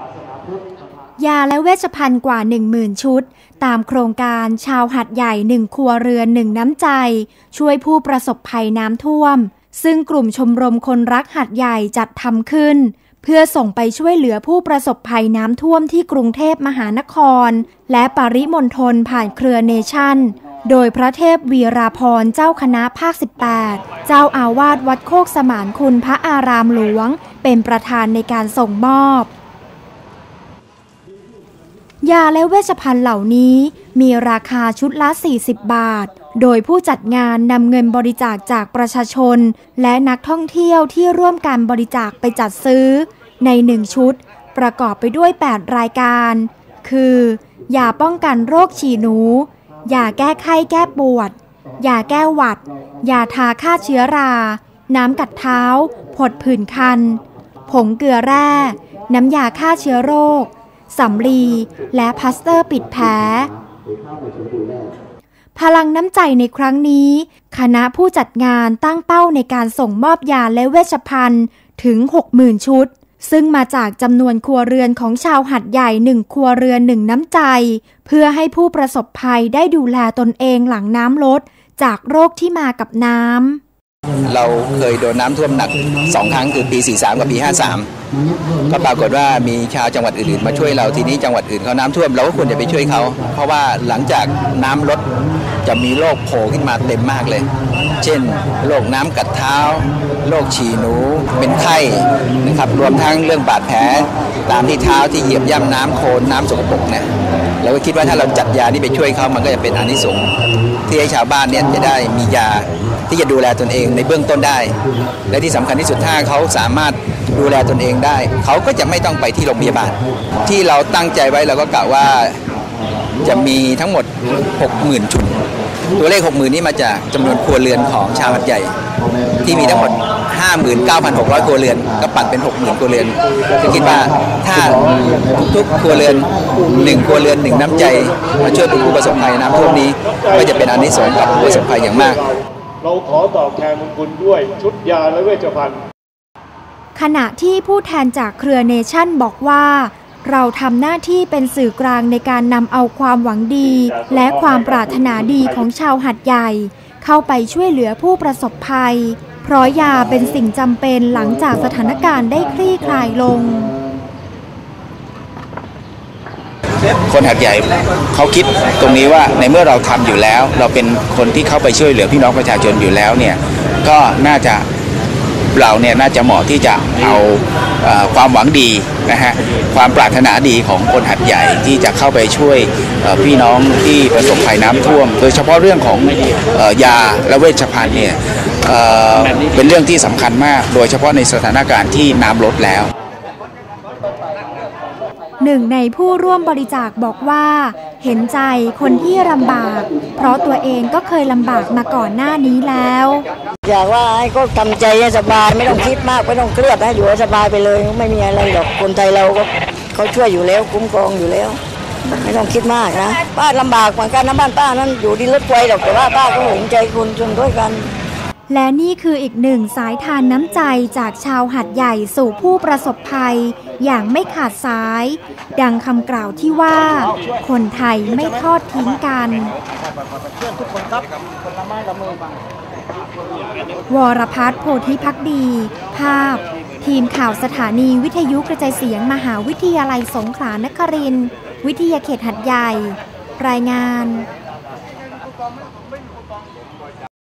ยาและเวชภัณฑ์กว่า 10,000 ชุดตามโครงการชาวหาดใหญ่1ครัวเรือน1น้ำใจช่วยผู้ประสบภัยน้ำท่วมซึ่งกลุ่มชมรมคนรักหาดใหญ่จัดทำขึ้นเพื่อส่งไปช่วยเหลือผู้ประสบภัยน้ำท่วมที่กรุงเทพมหานครและปริมณฑลผ่านเครือเนชั่นโดยพระเทพวีราพรเจ้าคณะภาค 18 เจ้าอาวาสวัดโคกสมานคุณพระอารามหลวงเป็นประธานในการส่งมอบยาและเวชภัณฑ์เหล่านี้มีราคาชุดละ40 บาทโดยผู้จัดงานนำเงินบริจาคจากประชาชนและนักท่องเที่ยวที่ร่วมการบริจาคไปจัดซื้อใน1ชุดประกอบไปด้วย8รายการคือยาป้องกันโรคฉี่หนูยาแก้ไข้แก้ปวดยาแก้หวัดยาทาฆ่าเชื้อราน้ำกัดเท้าผดผื่นคันผงเกลือแร่น้ำยาฆ่าเชื้อโรคสำลีและพลาสเตอร์ปิดแผลพลังน้ำใจในครั้งนี้คณะผู้จัดงานตั้งเป้าในการส่งมอบยาและเวชภัณฑ์ถึง 60,000 ชุดซึ่งมาจากจำนวนครัวเรือนของชาวหาดใหญ่1ครัวเรือน1น้ำใจเพื่อให้ผู้ประสบภัยได้ดูแลตนเองหลังน้ำลดจากโรคที่มากับน้ำเราเคยโดนน้ำท่วมหนัก2 ครั้งคือปี 43 กับปี 53 ก็ปรากฏว่ามีชาวจังหวัดอื่นๆมาช่วยเราทีนี้จังหวัดอื่นเขาน้ำท่วมเราก็ควรจะไปช่วยเขาเพราะว่าหลังจากน้ำลดจะมีโรคโผล่ขึ้นมาเต็มมากเลยเช่นโรคน้ำกัดเท้าโรคฉี่หนูเป็นไข้นะครับรวมทั้งเรื่องบาดแผลตามที่เท้าที่เหยียบย่ำน้ำโคลนน้ำสกปรกเนี่ยเราก็คิดว่าถ้าเราจัดยานี้ไปช่วยเขามันก็จะเป็นอานิสงส์ที่ให้ชาวบ้านเนี่ยจะได้มียาที่จะดูแลตนเองในเบื้องต้นได้และที่สำคัญที่สุดถ้าเขาสามารถดูแลตนเองได้เขาก็จะไม่ต้องไปที่โรงพยาบาลที่เราตั้งใจไว้เราก็กะว่าจะมีทั้งหมด 60,000 ชุดตัวเลข 60,000 นี้มาจากจำนวนครัวเรือนของชาวหาดใหญ่ที่มีทั้งหมด 59,600 ครัวเรือนก็ปัดเป็น 60,000 ครัวเรือนก็คิดว่าถ้าทุกครัวเรือน1ครัวเรือน1น้ำใจมาช่วยผู้ประสบภัยน้ำท่วมนี้ก็จะเป็นอานิสงส์กับผู้ประสบภัยอย่างมากเราขอตอบแทนบุญคุณด้วยชุดยาและเวชภัณฑ์ขณะที่ผู้แทนจากเครือเนชั่นบอกว่าเราทำหน้าที่เป็นสื่อกลางในการนำเอาความหวังดีและความปรารถนาดีของชาวหาดใหญ่เข้าไปช่วยเหลือผู้ประสบภัยเพราะยาเป็นสิ่งจำเป็นหลังจากสถานการณ์ได้คลี่คลายลงคนหาดใหญ่เขาคิดตรงนี้ว่าในเมื่อเราทำอยู่แล้วเราเป็นคนที่เข้าไปช่วยเหลือพี่น้องประชาชนอยู่แล้วเนี่ยก็น่าจะเราเนี่ยน่าจะเหมาะที่จะเอาความหวังดีนะฮะความปรารถนาดีของคนหาดใหญ่ที่จะเข้าไปช่วยพี่น้องที่ประสบภัยน้ำท่วมโดยเฉพาะเรื่องของยาและเวชภัณฑ์เนี่ยเป็นเรื่องที่สำคัญมากโดยเฉพาะในสถานการณ์ที่น้ำลดแล้วหนึ่งในผู้ร่วมบริจาคบอกว่าเห็นใจคนที่ลำบากเพราะตัวเองก็เคยลำบากมาก่อนหน้านี้แล้วอยากว่าให้เขาทำใจให้สบายไม่ต้องคิดมากไม่ต้องเครียดนะอยู่ให้สบายไปเลยไม่มีอะไรหรอกคนไทยเราก็เขาช่วยอยู่แล้วคุ้มครองอยู่แล้วไม่ต้องคิดมากนะป้าลำบากเหมือนกันนะบ้านป้านั้นอยู่ที่รถไฟหรอกแต่ว่าป้าก็เห็นใจคนจนด้วยกันและนี่คืออีกหนึ่งสายทานน้ำใจจากชาวหาดใหญ่สู่ผู้ประสบภัยอย่างไม่ขาดสายดังคำกล่าวที่ว่าคนไทยไม่ทอดทิ้งกันวรพัฒน์ โพธิภักดีภาพทีมข่าวสถานีวิทยุกระจายเสียงมหาวิทยาลัยสงขลานครินทร์วิทยาเขตหาดใหญ่รายงาน